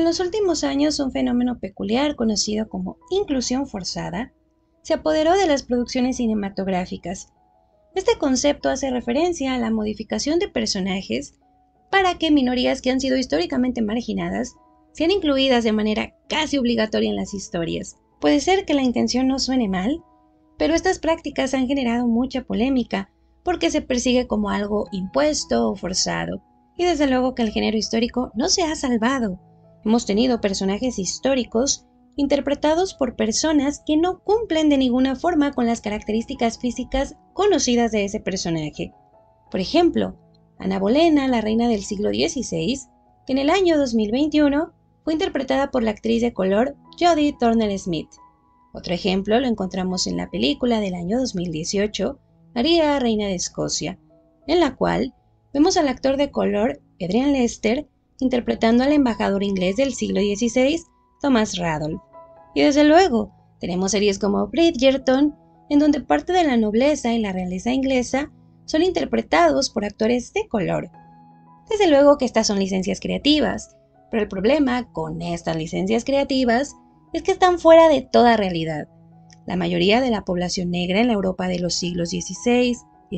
los últimos años, un fenómeno peculiar conocido como inclusión forzada se apoderó de las producciones cinematográficas. Este concepto hace referencia a la modificación de personajes para que minorías que han sido históricamente marginadas sean incluidas de manera casi obligatoria en las historias. Puede ser que la intención no suene mal, pero estas prácticas han generado mucha polémica porque se persigue como algo impuesto o forzado. Y desde luego que el género histórico no se ha salvado. Hemos tenido personajes históricos interpretados por personas que no cumplen de ninguna forma con las características físicas conocidas de ese personaje. Por ejemplo, Ana Bolena, la reina del siglo XVI, que en el año 2021 fue interpretada por la actriz de color Jodie Turner-Smith. Otro ejemplo lo encontramos en la película del año 2018, María, reina de Escocia, en la cual vemos al actor de color Adrian Lester interpretando al embajador inglés del siglo XVI, Thomas Radolf. Y desde luego, tenemos series como Bridgerton, en donde parte de la nobleza y la realeza inglesa son interpretados por actores de color. Desde luego que estas son licencias creativas, pero el problema con estas licencias creativas es que están fuera de toda realidad. La mayoría de la población negra en la Europa de los siglos XVI,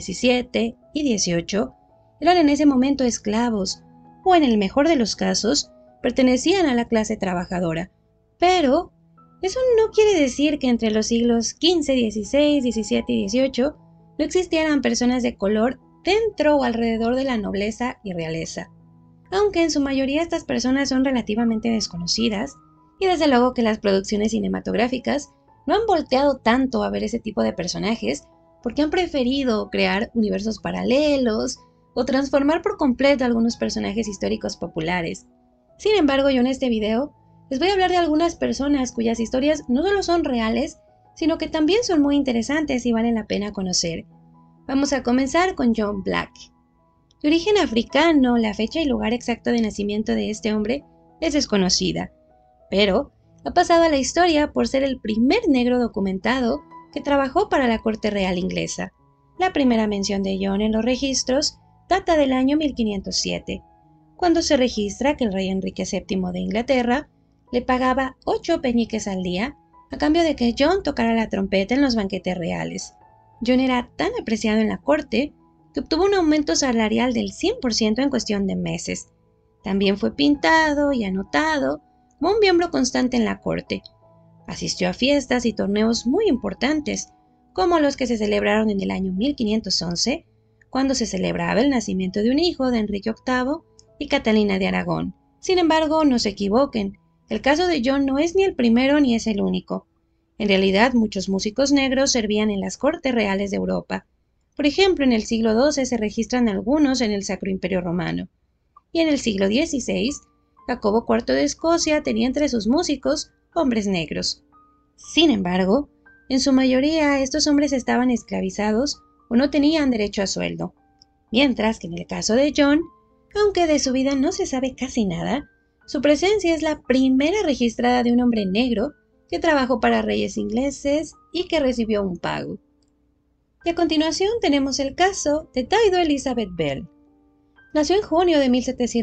XVII y XVIII eran en ese momento esclavos, o en el mejor de los casos, pertenecían a la clase trabajadora. Pero eso no quiere decir que entre los siglos XV, XVI, XVII y XVIII no existieran personas de color dentro o alrededor de la nobleza y realeza, aunque en su mayoría estas personas son relativamente desconocidas, y desde luego que las producciones cinematográficas no han volteado tanto a ver ese tipo de personajes porque han preferido crear universos paralelos o transformar por completo algunos personajes históricos populares. Sin embargo, yo en este video les voy a hablar de algunas personas cuyas historias no solo son reales, sino que también son muy interesantes y valen la pena conocer. Vamos a comenzar con John Black. De origen africano, la fecha y lugar exacto de nacimiento de este hombre es desconocida, pero ha pasado a la historia por ser el primer negro documentado que trabajó para la corte real inglesa. La primera mención de John en los registros data del año 1507, cuando se registra que el rey Enrique VII de Inglaterra le pagaba 8 peñiques al día a cambio de que John tocara la trompeta en los banquetes reales. John era tan apreciado en la corte que obtuvo un aumento salarial del 100% en cuestión de meses. También fue pintado y anotado como un miembro constante en la corte. Asistió a fiestas y torneos muy importantes, como los que se celebraron en el año 1511, cuando se celebraba el nacimiento de un hijo de Enrique VIII y Catalina de Aragón. Sin embargo, no se equivoquen, el caso de John no es ni el primero ni es el único. En realidad, muchos músicos negros servían en las cortes reales de Europa. Por ejemplo, en el siglo XII se registran algunos en el Sacro Imperio Romano. Y en el siglo XVI, Jacobo IV de Escocia tenía entre sus músicos hombres negros. Sin embargo, en su mayoría estos hombres estaban esclavizados o no tenían derecho a sueldo. Mientras que en el caso de John, aunque de su vida no se sabe casi nada, su presencia es la primera registrada de un hombre negro que trabajó para reyes ingleses y que recibió un pago. Y a continuación tenemos el caso de Dido Elizabeth Bell. Nació en junio de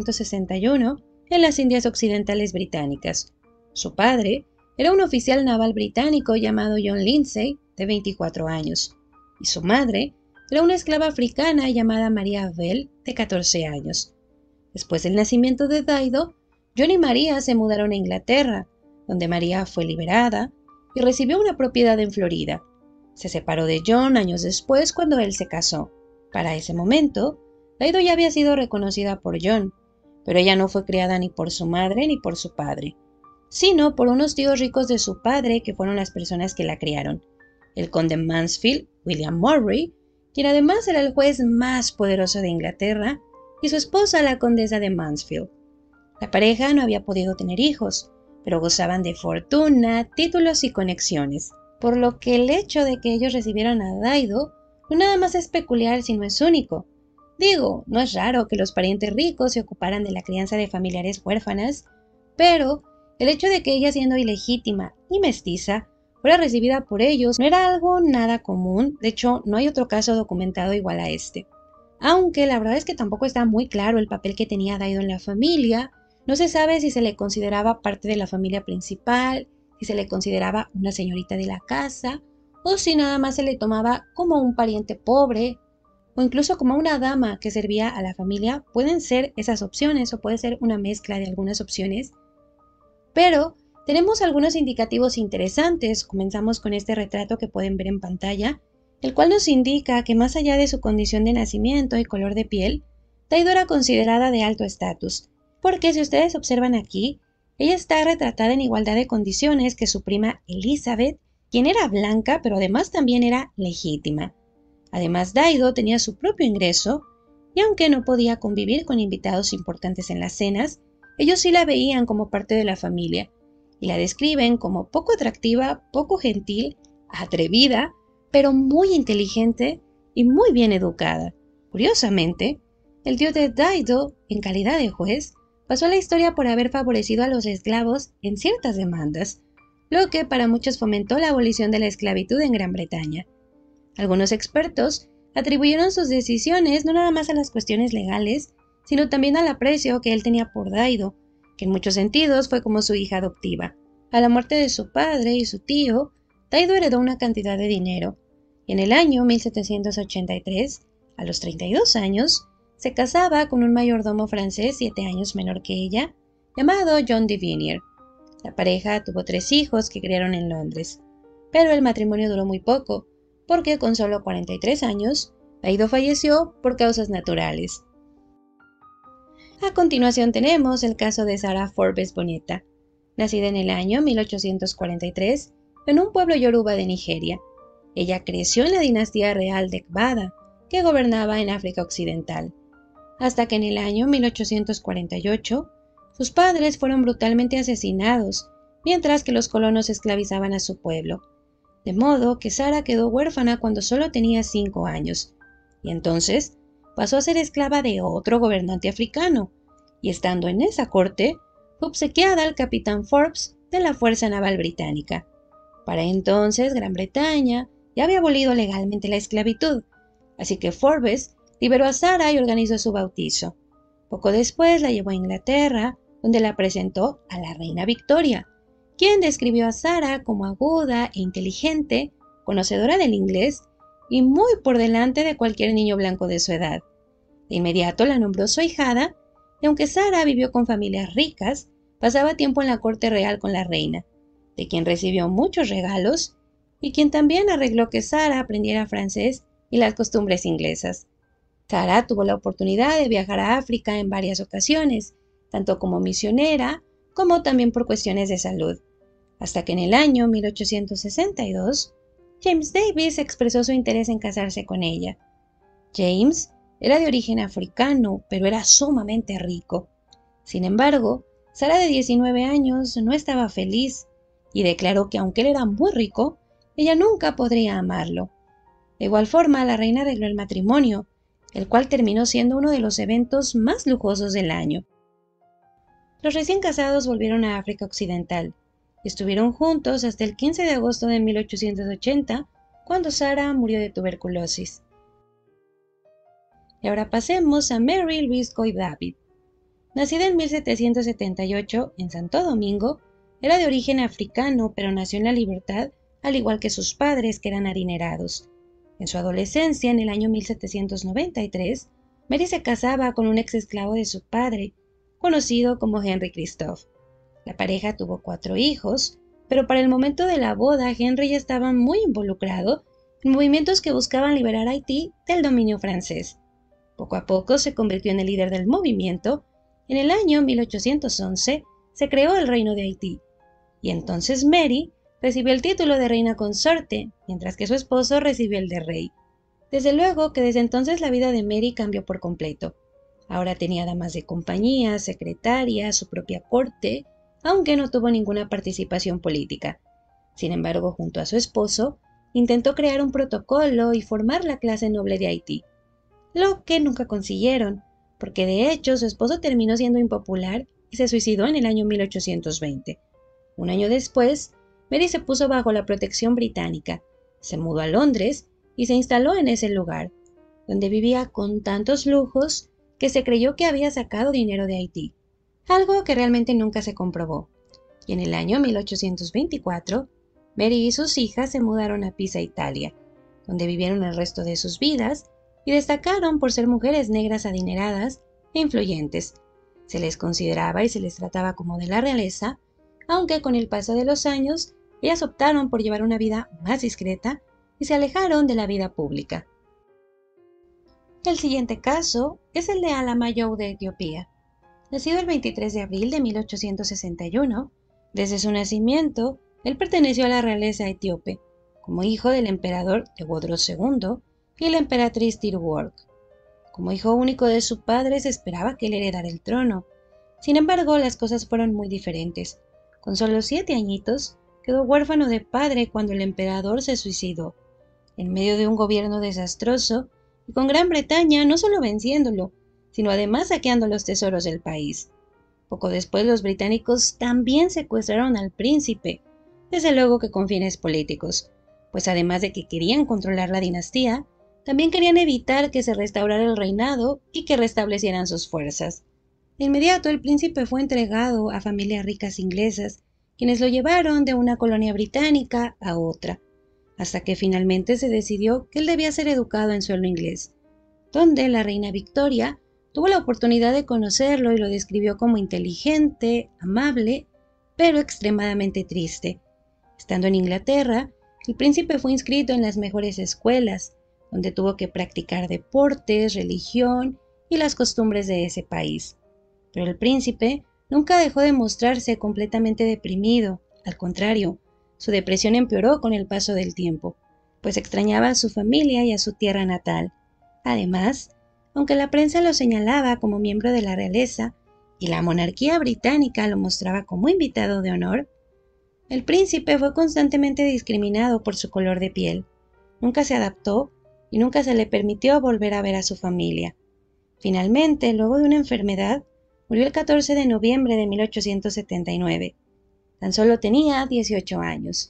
1761 en las Indias Occidentales Británicas. Su padre era un oficial naval británico llamado John Lindsay, de 24 años, y su madre era una esclava africana llamada María Bell, de 14 años. Después del nacimiento de Dido, John y María se mudaron a Inglaterra, donde María fue liberada y recibió una propiedad en Florida. Se separó de John años después cuando él se casó. Para ese momento, Dido ya había sido reconocida por John, pero ella no fue criada ni por su madre ni por su padre, sino por unos tíos ricos de su padre que fueron las personas que la criaron, el conde Mansfield, William Murray, quien además era el juez más poderoso de Inglaterra, y su esposa la condesa de Mansfield. La pareja no había podido tener hijos, pero gozaban de fortuna, títulos y conexiones, por lo que el hecho de que ellos recibieran a Dido no nada más es peculiar sino es único. Digo, no es raro que los parientes ricos se ocuparan de la crianza de familiares huérfanas, pero el hecho de que ella, siendo ilegítima y mestiza, fuera recibida por ellos no era algo nada común. De hecho, no hay otro caso documentado igual a este. Aunque la verdad es que tampoco está muy claro el papel que tenía Dido en la familia, No se sabe si se le consideraba parte de la familia principal, si se le consideraba una señorita de la casa, o si nada más se le tomaba como un pariente pobre, o incluso como una dama que servía a la familia. Pueden ser esas opciones, o puede ser una mezcla de algunas opciones. Pero tenemos algunos indicativos interesantes. Comenzamos con este retrato que pueden ver en pantalla, el cual nos indica que más allá de su condición de nacimiento y color de piel, Dido era considerada de alto estatus, porque si ustedes observan aquí, ella está retratada en igualdad de condiciones que su prima Elizabeth, quien era blanca, pero además también era legítima. Además, Dido tenía su propio ingreso, y aunque no podía convivir con invitados importantes en las cenas, ellos sí la veían como parte de la familia, y la describen como poco atractiva, poco gentil, atrevida, pero muy inteligente y muy bien educada. Curiosamente, el tío de Dido, en calidad de juez, pasó a la historia por haber favorecido a los esclavos en ciertas demandas, lo que para muchos fomentó la abolición de la esclavitud en Gran Bretaña. Algunos expertos atribuyeron sus decisiones no nada más a las cuestiones legales, sino también al aprecio que él tenía por Dido, que en muchos sentidos fue como su hija adoptiva. A la muerte de su padre y su tío, Dido heredó una cantidad de dinero, y en el año 1783, a los 32 años, se casaba con un mayordomo francés 7 años menor que ella, llamado John de Vinier. La pareja tuvo 3 hijos que criaron en Londres, pero el matrimonio duró muy poco, porque con solo 43 años, Dido falleció por causas naturales. A continuación tenemos el caso de Sarah Forbes Boneta, nacida en el año 1843 en un pueblo yoruba de Nigeria. Ella creció en la dinastía real de Gbada, que gobernaba en África Occidental, hasta que en el año 1848 sus padres fueron brutalmente asesinados, mientras que los colonos esclavizaban a su pueblo. De modo que Sarah quedó huérfana cuando solo tenía 5 años, y entonces pasó a ser esclava de otro gobernante africano, y estando en esa corte, fue obsequiada al capitán Forbes de la Fuerza Naval Británica. Para entonces, Gran Bretaña ya había abolido legalmente la esclavitud, así que Forbes liberó a Sarah y organizó su bautizo. Poco después la llevó a Inglaterra, donde la presentó a la reina Victoria, quien describió a Sarah como aguda e inteligente, conocedora del inglés y muy por delante de cualquier niño blanco de su edad. De inmediato la nombró su ahijada, y aunque Sarah vivió con familias ricas, pasaba tiempo en la corte real con la reina, de quien recibió muchos regalos y quien también arregló que Sarah aprendiera francés y las costumbres inglesas. Sarah tuvo la oportunidad de viajar a África en varias ocasiones, tanto como misionera como también por cuestiones de salud, hasta que en el año 1862 James Davis expresó su interés en casarse con ella. James era de origen africano, pero era sumamente rico. Sin embargo, Sarah de 19 años no estaba feliz y declaró que aunque él era muy rico, ella nunca podría amarlo. De igual forma, la reina arregló el matrimonio, el cual terminó siendo uno de los eventos más lujosos del año. Los recién casados volvieron a África Occidental y estuvieron juntos hasta el 15 de agosto de 1880, cuando Sarah murió de tuberculosis. Y ahora pasemos a Mary Louise Goy David. Nacida en 1778 en Santo Domingo, era de origen africano, pero nació en la libertad, al igual que sus padres, que eran adinerados. En su adolescencia, en el año 1793, Mary se casaba con un ex esclavo de su padre, conocido como Henry Christophe. La pareja tuvo 4 hijos, pero para el momento de la boda Henry ya estaba muy involucrado en movimientos que buscaban liberar a Haití del dominio francés. Poco a poco se convirtió en el líder del movimiento. En el año 1811 se creó el Reino de Haití, y entonces Mary recibió el título de reina consorte, mientras que su esposo recibió el de rey. Desde luego que desde entonces la vida de Mary cambió por completo. Ahora tenía damas de compañía, secretarias, su propia corte, aunque no tuvo ninguna participación política. Sin embargo, junto a su esposo, intentó crear un protocolo y formar la clase noble de Haití, lo que nunca consiguieron, porque de hecho su esposo terminó siendo impopular y se suicidó en el año 1820. Un año después, Mary se puso bajo la protección británica, se mudó a Londres y se instaló en ese lugar, donde vivía con tantos lujos que se creyó que había sacado dinero de Haití. algo que realmente nunca se comprobó. Y en el año 1824, Mary y sus hijas se mudaron a Pisa, Italia, donde vivieron el resto de sus vidas y destacaron por ser mujeres negras adineradas e influyentes. Se les consideraba y se les trataba como de la realeza, aunque con el paso de los años, ellas optaron por llevar una vida más discreta y se alejaron de la vida pública. El siguiente caso es el de Alama Yow de Etiopía. Nacido el 23 de abril de 1861, desde su nacimiento, él perteneció a la realeza etíope, como hijo del emperador Tewodros II y la emperatriz Tirwork. Como hijo único de su padre, se esperaba que él heredara el trono. Sin embargo, las cosas fueron muy diferentes. Con solo 7 añitos, quedó huérfano de padre cuando el emperador se suicidó, en medio de un gobierno desastroso, y con Gran Bretaña no solo venciéndolo, sino además saqueando los tesoros del país. Poco después los británicos también secuestraron al príncipe, desde luego que con fines políticos, pues además de que querían controlar la dinastía, también querían evitar que se restaurara el reinado y que restablecieran sus fuerzas. De inmediato el príncipe fue entregado a familias ricas inglesas, quienes lo llevaron de una colonia británica a otra, hasta que finalmente se decidió que él debía ser educado en suelo inglés, donde la reina Victoria tuvo la oportunidad de conocerlo y lo describió como inteligente, amable, pero extremadamente triste. Estando en Inglaterra, el príncipe fue inscrito en las mejores escuelas, donde tuvo que practicar deportes, religión y las costumbres de ese país. Pero el príncipe nunca dejó de mostrarse completamente deprimido, al contrario, su depresión empeoró con el paso del tiempo, pues extrañaba a su familia y a su tierra natal. Además, aunque la prensa lo señalaba como miembro de la realeza y la monarquía británica lo mostraba como invitado de honor, el príncipe fue constantemente discriminado por su color de piel. Nunca se adaptó y nunca se le permitió volver a ver a su familia. Finalmente, luego de una enfermedad, murió el 14 de noviembre de 1879. Tan solo tenía 18 años.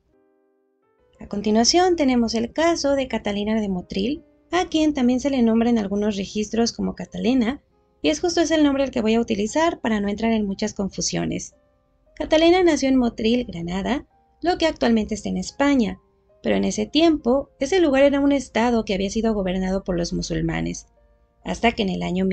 A continuación tenemos el caso de Catalina de Motril, a quien también se le nombra en algunos registros como Catalina, y es justo ese el nombre el que voy a utilizar para no entrar en muchas confusiones. Catalina nació en Motril, Granada, lo que actualmente está en España, pero en ese tiempo ese lugar era un estado que había sido gobernado por los musulmanes, hasta que en el año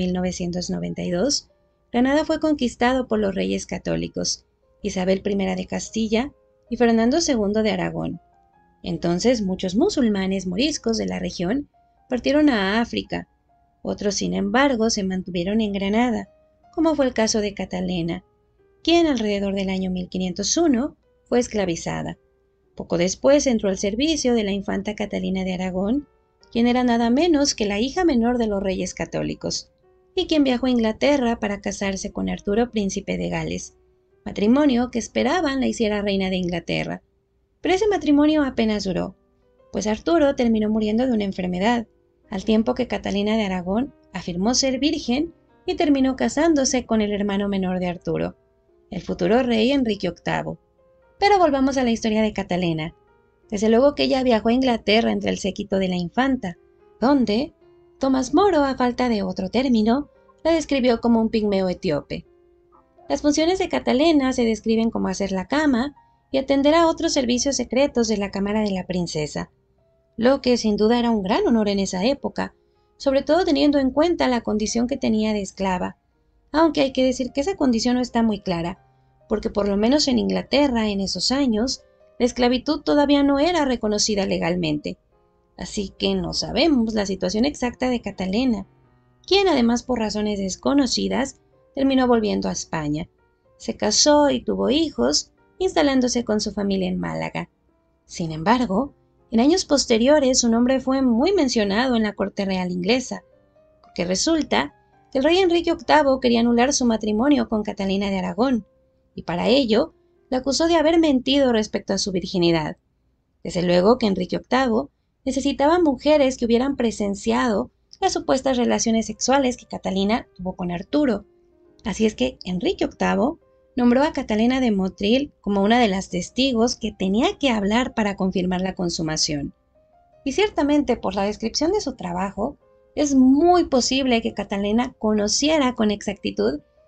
1992 Granada fue conquistado por los reyes católicos, Isabel I de Castilla y Fernando II de Aragón. Entonces muchos musulmanes moriscos de la región partieron a África. Otros, sin embargo, se mantuvieron en Granada, como fue el caso de Catalina, quien alrededor del año 1501 fue esclavizada. Poco después entró al servicio de la infanta Catalina de Aragón, quien era nada menos que la hija menor de los reyes católicos, y quien viajó a Inglaterra para casarse con Arturo, príncipe de Gales, matrimonio que esperaban la hiciera reina de Inglaterra. Pero ese matrimonio apenas duró, pues Arturo terminó muriendo de una enfermedad, al tiempo que Catalina de Aragón afirmó ser virgen y terminó casándose con el hermano menor de Arturo, el futuro rey Enrique VIII. Pero volvamos a la historia de Catalina. Desde luego que ella viajó a Inglaterra entre el séquito de la infanta, donde Tomás Moro, a falta de otro término, la describió como un pigmeo etíope. Las funciones de Catalina se describen como hacer la cama y atender a otros servicios secretos de la cámara de la princesa, lo que sin duda era un gran honor en esa época, sobre todo teniendo en cuenta la condición que tenía de esclava, aunque hay que decir que esa condición no está muy clara, porque por lo menos en Inglaterra en esos años, la esclavitud todavía no era reconocida legalmente, así que no sabemos la situación exacta de Catalina, quien además por razones desconocidas terminó volviendo a España. Se casó y tuvo hijos, instalándose con su familia en Málaga. Sin embargo, en años posteriores su nombre fue muy mencionado en la corte real inglesa, porque resulta que el rey Enrique VIII quería anular su matrimonio con Catalina de Aragón, y para ello la acusó de haber mentido respecto a su virginidad. Desde luego que Enrique VIII necesitaba mujeres que hubieran presenciado las supuestas relaciones sexuales que Catalina tuvo con Arturo. Así es que Enrique VIII nombró a Catalina de Motril como una de las testigos que tenía que hablar para confirmar la consumación. Y ciertamente, por la descripción de su trabajo, es muy posible que Catalina conociera con exactitud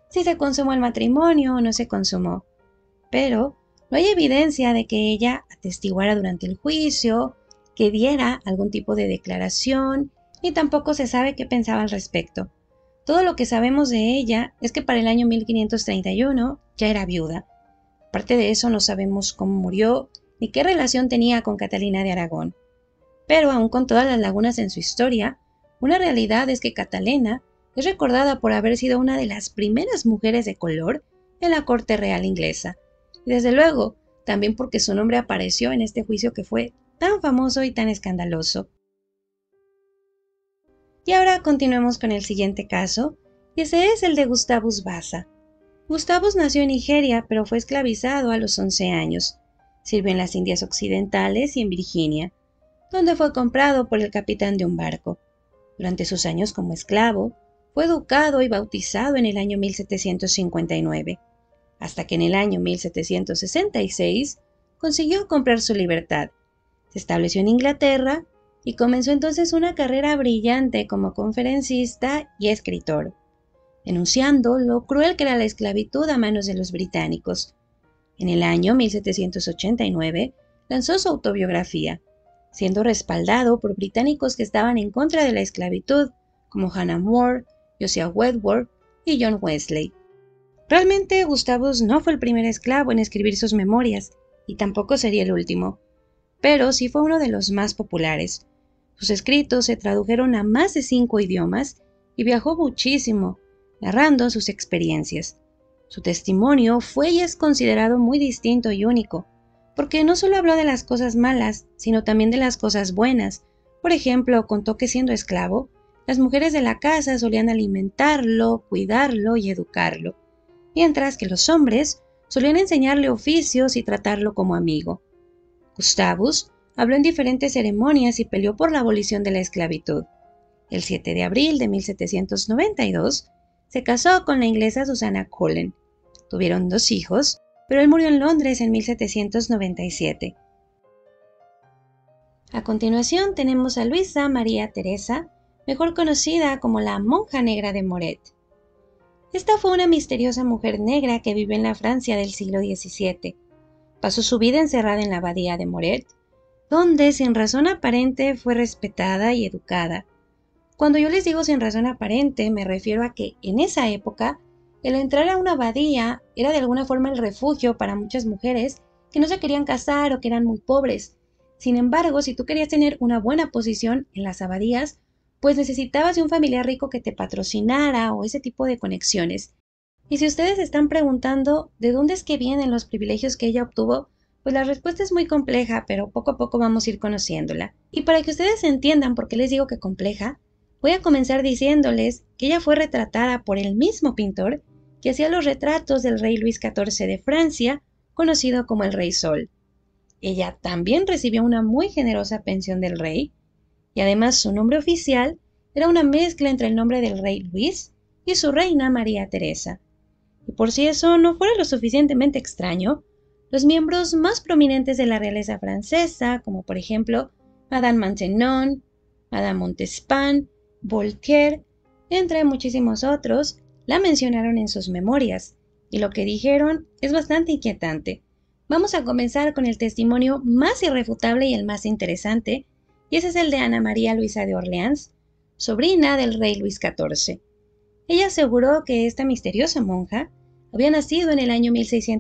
si se consumó el matrimonio o no se consumó, pero no hay evidencia de que ella atestiguara durante el juicio, que diera algún tipo de declaración, ni tampoco se sabe qué pensaba al respecto. Todo lo que sabemos de ella es que para el año 1531 ya era viuda. Aparte de eso, no sabemos cómo murió ni qué relación tenía con Catalina de Aragón. Pero aun con todas las lagunas en su historia, una realidad es que Catalina es recordada por haber sido una de las primeras mujeres de color en la corte real inglesa, y desde luego también porque su nombre apareció en este juicio que fue tan famoso y tan escandaloso. Y ahora continuemos con el siguiente caso, y ese es el de Gustavus Vasa. Gustavus nació en Nigeria, pero fue esclavizado a los 11 años. Sirvió en las Indias Occidentales y en Virginia, donde fue comprado por el capitán de un barco. Durante sus años como esclavo, fue educado y bautizado en el año 1759, hasta que en el año 1766 consiguió comprar su libertad. Se estableció en Inglaterra y comenzó entonces una carrera brillante como conferencista y escritor, denunciando lo cruel que era la esclavitud a manos de los británicos. En el año 1789 lanzó su autobiografía, siendo respaldado por británicos que estaban en contra de la esclavitud, como Hannah More, Josiah Wedgwood y John Wesley. Realmente Gustavus no fue el primer esclavo en escribir sus memorias, y tampoco sería el último, pero sí fue uno de los más populares. Sus escritos se tradujeron a más de 5 idiomas y viajó muchísimo, narrando sus experiencias. Su testimonio fue y es considerado muy distinto y único, porque no solo habló de las cosas malas, sino también de las cosas buenas. Por ejemplo, contó que siendo esclavo, las mujeres de la casa solían alimentarlo, cuidarlo y educarlo, mientras que los hombres solían enseñarle oficios y tratarlo como amigo. Gustavus habló en diferentes ceremonias y peleó por la abolición de la esclavitud. El 7 de abril de 1792 se casó con la inglesa Susanna Cullen. Tuvieron 2 hijos, pero él murió en Londres en 1797. A continuación tenemos a Luisa María Teresa, mejor conocida como la Monja Negra de Moret. Esta fue una misteriosa mujer negra que vivió en la Francia del siglo XVII. Pasó su vida encerrada en la abadía de Moret, donde sin razón aparente fue respetada y educada. Cuando yo les digo sin razón aparente, me refiero a que en esa época el entrar a una abadía era de alguna forma el refugio para muchas mujeres que no se querían casar o que eran muy pobres. Sin embargo, si tú querías tener una buena posición en las abadías, pues necesitabas de un familiar rico que te patrocinara o ese tipo de conexiones. Y si ustedes están preguntando de dónde es que vienen los privilegios que ella obtuvo, pues la respuesta es muy compleja, pero poco a poco vamos a ir conociéndola. Y para que ustedes entiendan por qué les digo que compleja, voy a comenzar diciéndoles que ella fue retratada por el mismo pintor que hacía los retratos del rey Luis XIV de Francia, conocido como el Rey Sol. Ella también recibió una muy generosa pensión del rey, y además su nombre oficial era una mezcla entre el nombre del rey Luis y su reina María Teresa. Y por si eso no fuera lo suficientemente extraño, los miembros más prominentes de la realeza francesa, como por ejemplo Madame Maintenon, Madame Montespan, Voltaire, entre muchísimos otros, la mencionaron en sus memorias, y lo que dijeron es bastante inquietante. Vamos a comenzar con el testimonio más irrefutable y el más interesante, y ese es el de Ana María Luisa de Orleans, sobrina del rey Luis XIV. Ella aseguró que esta misteriosa monja había nacido en el año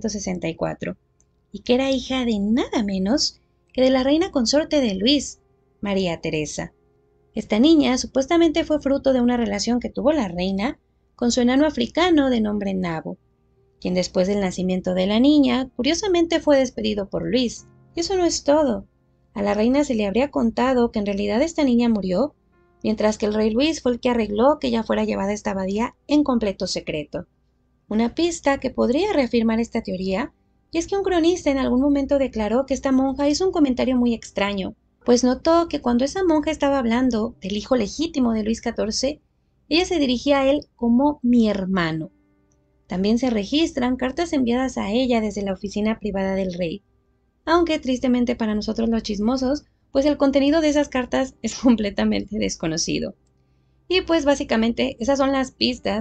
1664, y que era hija de nada menos que de la reina consorte de Luis, María Teresa. Esta niña supuestamente fue fruto de una relación que tuvo la reina con su enano africano de nombre Nabo, quien después del nacimiento de la niña, curiosamente fue despedido por Luis. Y eso no es todo. A la reina se le habría contado que en realidad esta niña murió, mientras que el rey Luis fue el que arregló que ella fuera llevada a esta abadía en completo secreto. Una pista que podría reafirmar esta teoría, y es que un cronista en algún momento declaró que esta monja hizo un comentario muy extraño, pues notó que cuando esa monja estaba hablando del hijo legítimo de Luis XIV, ella se dirigía a él como mi hermano. También se registran cartas enviadas a ella desde la oficina privada del rey, aunque tristemente para nosotros los chismosos, pues el contenido de esas cartas es completamente desconocido. Y pues básicamente esas son las pistas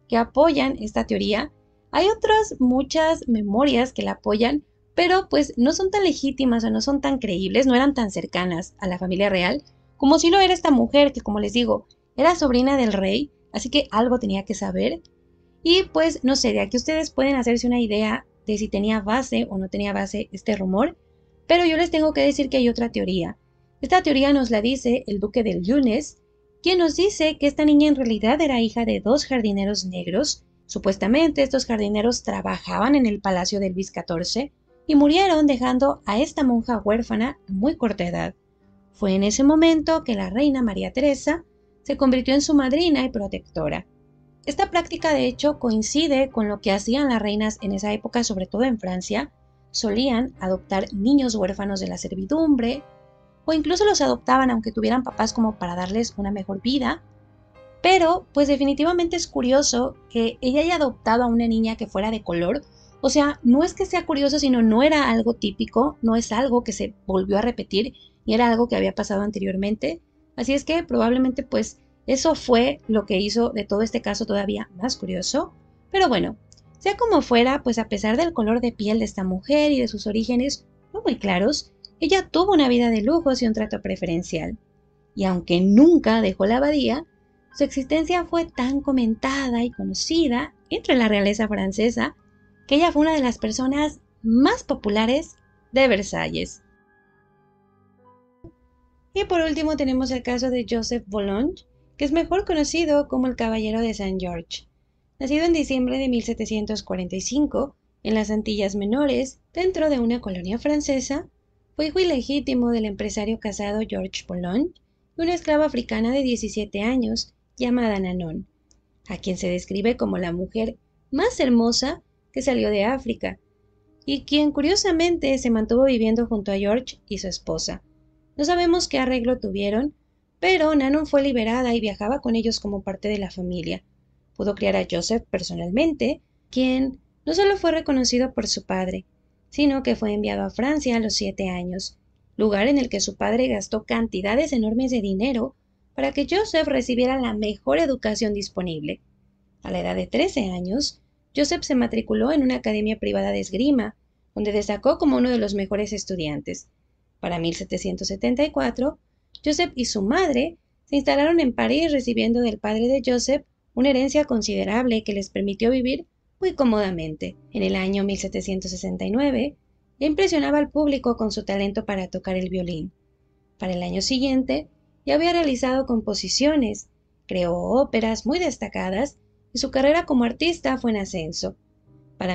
que apoyan esta teoría. Hay otras muchas memorias que la apoyan, pero pues no son tan legítimas o no son tan creíbles, no eran tan cercanas a la familia real, como si lo era esta mujer que, como les digo, era sobrina del rey, así que algo tenía que saber. Y pues no sé, de aquí ustedes pueden hacerse una idea de si tenía base o no tenía base este rumor, pero yo les tengo que decir que hay otra teoría. Esta teoría nos la dice el duque de Luynes, quien nos dice que esta niña en realidad era hija de dos jardineros negros. Supuestamente estos jardineros trabajaban en el palacio de Luis XIV y murieron dejando a esta monja huérfana a muy corta edad. Fue en ese momento que la reina María Teresa se convirtió en su madrina y protectora. Esta práctica de hecho coincide con lo que hacían las reinas en esa época, sobre todo en Francia. Solían adoptar niños huérfanos de la servidumbre o incluso los adoptaban aunque tuvieran papás como para darles una mejor vida. Pero pues definitivamente es curioso que ella haya adoptado a una niña que fuera de color. O sea, no es que sea curioso, sino no era algo típico, no es algo que se volvió a repetir y era algo que había pasado anteriormente. Así es que probablemente pues eso fue lo que hizo de todo este caso todavía más curioso. Pero bueno, sea como fuera, pues a pesar del color de piel de esta mujer y de sus orígenes no muy claros, ella tuvo una vida de lujos y un trato preferencial. Y aunque nunca dejó la abadía, su existencia fue tan comentada y conocida entre la realeza francesa que ella fue una de las personas más populares de Versalles. Y por último tenemos el caso de Joseph Volanges, que es mejor conocido como el Caballero de Saint George. Nacido en diciembre de 1745 en las Antillas Menores, dentro de una colonia francesa, fue hijo ilegítimo del empresario casado Georges Volanges y una esclava africana de 17 años llamada Nanon, a quien se describe como la mujer más hermosa que salió de África, y quien curiosamente se mantuvo viviendo junto a George y su esposa. No sabemos qué arreglo tuvieron, pero Nanon fue liberada y viajaba con ellos como parte de la familia. Pudo criar a Joseph personalmente, quien no solo fue reconocido por su padre, sino que fue enviado a Francia a los 7 años, lugar en el que su padre gastó cantidades enormes de dinero para que Joseph recibiera la mejor educación disponible. A la edad de 13 años, Joseph se matriculó en una academia privada de esgrima, donde destacó como uno de los mejores estudiantes. Para 1774, Joseph y su madre se instalaron en París recibiendo del padre de Joseph una herencia considerable que les permitió vivir muy cómodamente. En el año 1769, ya impresionaba al público con su talento para tocar el violín. Para el año siguiente, ya había realizado composiciones, creó óperas muy destacadas y su carrera como artista fue en ascenso. Para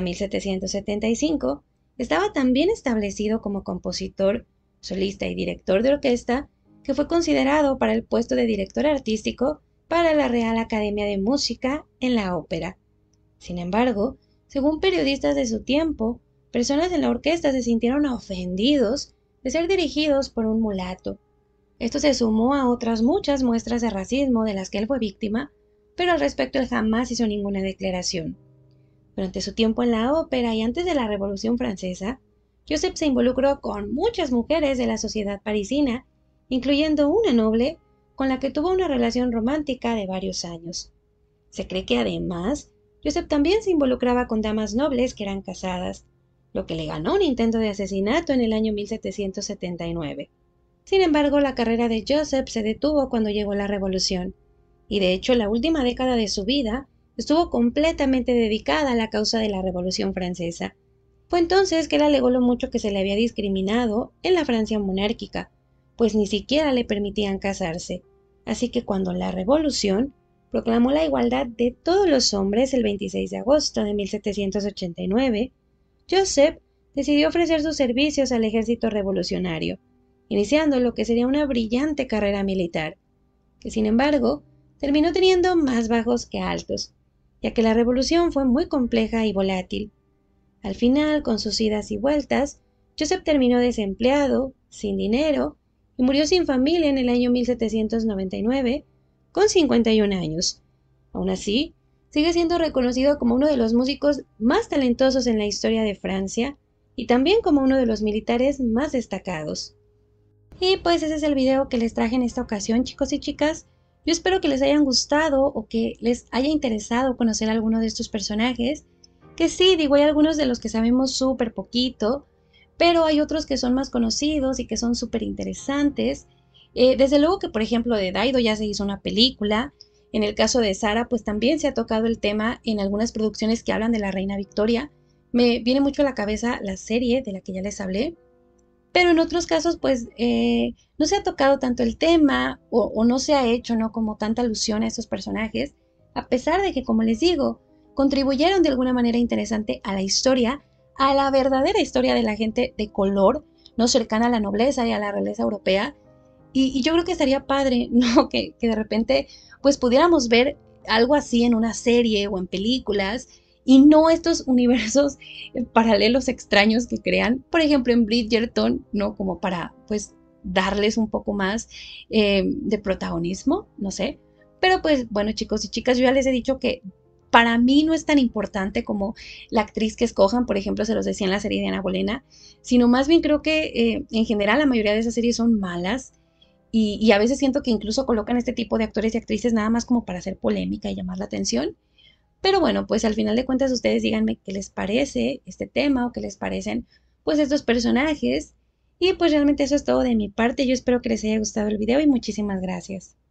1775, estaba tan bien establecido como compositor, solista y director de orquesta que fue considerado para el puesto de director artístico para la Real Academia de Música en la ópera. Sin embargo, según periodistas de su tiempo, personas en la orquesta se sintieron ofendidos de ser dirigidos por un mulato. Esto se sumó a otras muchas muestras de racismo de las que él fue víctima, pero al respecto él jamás hizo ninguna declaración. Durante su tiempo en la ópera y antes de la Revolución Francesa, Joseph se involucró con muchas mujeres de la sociedad parisina, incluyendo una noble con la que tuvo una relación romántica de varios años. Se cree que además, Joseph también se involucraba con damas nobles que eran casadas, lo que le ganó un intento de asesinato en el año 1779. Sin embargo, la carrera de Joseph se detuvo cuando llegó la Revolución, y de hecho la última década de su vida estuvo completamente dedicada a la causa de la Revolución Francesa. Fue entonces que él alegó lo mucho que se le había discriminado en la Francia monárquica, pues ni siquiera le permitían casarse. Así que cuando la Revolución proclamó la igualdad de todos los hombres el 26 de agosto de 1789, Joseph decidió ofrecer sus servicios al ejército revolucionario, iniciando lo que sería una brillante carrera militar, que sin embargo terminó teniendo más bajos que altos, ya que la revolución fue muy compleja y volátil. Al final, con sus idas y vueltas, Joseph terminó desempleado, sin dinero, y murió sin familia en el año 1799, con 51 años. Aún así, sigue siendo reconocido como uno de los músicos más talentosos en la historia de Francia y también como uno de los militares más destacados. Y pues ese es el video que les traje en esta ocasión, chicos y chicas. Yo espero que les hayan gustado o que les haya interesado conocer a alguno de estos personajes, que sí, digo, hay algunos de los que sabemos súper poquito, pero hay otros que son más conocidos y que son súper interesantes. Desde luego que, por ejemplo, de Daido ya se hizo una película. En el caso de Sara, pues también se ha tocado el tema en algunas producciones que hablan de la reina Victoria. Me viene mucho a la cabeza la serie de la que ya les hablé, pero en otros casos, pues no se ha tocado tanto el tema o no se ha hecho, ¿no? Como tanta alusión a estos personajes, a pesar de que, como les digo, contribuyeron de alguna manera interesante a la historia, a la verdadera historia de la gente de color, no cercana a la nobleza y a la realeza europea. Y yo creo que estaría padre, ¿no? Que de repente, pues pudiéramos ver algo así en una serie o en películas y no estos universos paralelos extraños que crean, por ejemplo, en Bridgerton, ¿no? Como para, pues, darles un poco más de protagonismo, no sé. Pero pues, bueno, chicos y chicas, yo ya les he dicho que para mí no es tan importante como la actriz que escojan, por ejemplo, se los decía en la serie de Ana Bolena, sino más bien creo que en general la mayoría de esas series son malas y a veces siento que incluso colocan este tipo de actores y actrices nada más como para hacer polémica y llamar la atención. Pero bueno, pues al final de cuentas ustedes díganme qué les parece este tema o qué les parecen pues estos personajes. Y pues realmente eso es todo de mi parte. Yo espero que les haya gustado el video y muchísimas gracias.